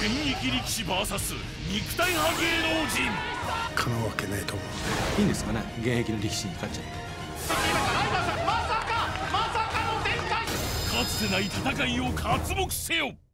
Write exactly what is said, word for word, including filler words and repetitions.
現役力士 ブイエス 肉体派芸能人。 かなわけないと思う。 いいんですかね、現役の力士に勝っちゃって。 かつてない戦いを刮目せよ。